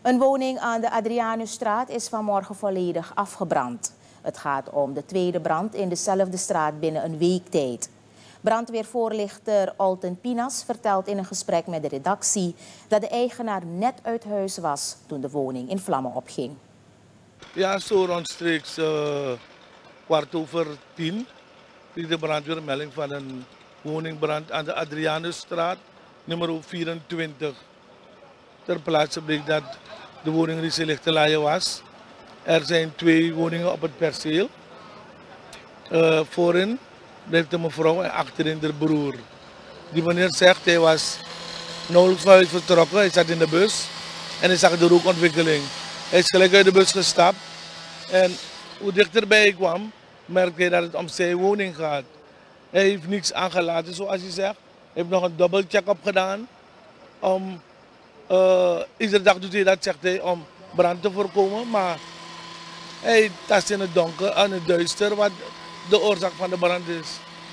Een woning aan de Adrianusstraat is vanmorgen volledig afgebrand. Het gaat om de tweede brand in dezelfde straat binnen een week tijd. Brandweervoorlichter Alten Pinas vertelt in een gesprek met de redactie dat de eigenaar net uit huis was toen de woning in vlammen opging. Ja, zo rondstreeks 10:15 kreeg de brandweer een melding van een woningbrand aan de Adrianusstraat, nummer 24. Ter plaatse bleek dat de woning Riese Lichtelaaien was. Er zijn 2 woningen op het perceel. Voorin blijft de mevrouw en achterin de broer. Die meneer zegt hij was nauwelijks van huis vertrokken, hij zat in de bus en hij zag de rookontwikkeling. Hij is gelijk uit de bus gestapt en hoe dichterbij hij kwam, merkte hij dat het om zijn woning gaat. Hij heeft niets aangelaten zoals hij zegt. Hij heeft nog een dubbelcheck op gedaan. Iedere dag doet hij dat, zegt hij, om brand te voorkomen. Maar hij tast in het donker en het duister wat de oorzaak van de brand is.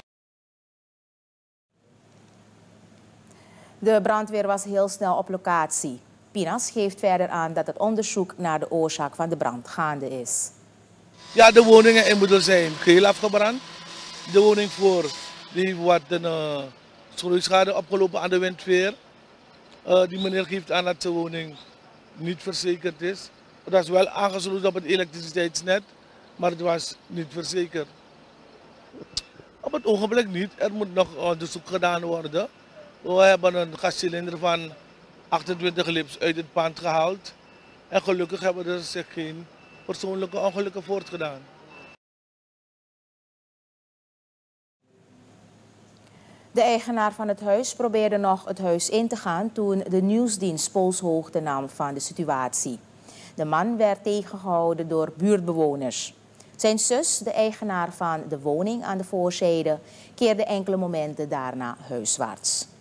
De brandweer was heel snel op locatie. Pinas geeft verder aan dat het onderzoek naar de oorzaak van de brand gaande is. Ja, de woningen inmiddels zijn geheel afgebrand. De woning voor die heeft wat een schroeischade opgelopen aan de windveer. Die meneer geeft aan dat zijn woning niet verzekerd is. Het was wel aangesloten op het elektriciteitsnet, maar het was niet verzekerd. Op het ogenblik niet. Er moet nog onderzoek gedaan worden. We hebben een gascilinder van 28 lips uit het pand gehaald. En gelukkig hebben er zich geen persoonlijke ongelukken voortgedaan. De eigenaar van het huis probeerde nog het huis in te gaan toen de nieuwsdienst polshoogte nam van de situatie. De man werd tegengehouden door buurtbewoners. Zijn zus, de eigenaar van de woning aan de voorzijde, keerde enkele momenten daarna huiswaarts.